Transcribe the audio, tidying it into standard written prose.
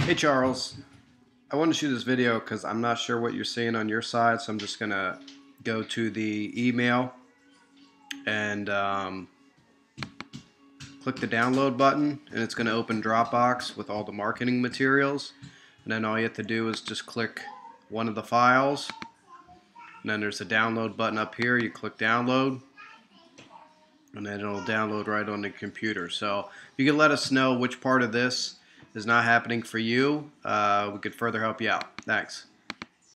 Hey Charles, I want to shoot this video because I'm not sure what you're seeing on your side, so I'm just going to go to the email and click the download button, and it's going to open Dropbox with all the marketing materials. And then all you have to do is just click one of the files, and then there's a download button up here. You click download, and then it'll download right on the computer. So if you can let us know which part of this is not happening for you, we could further help you out. Thanks.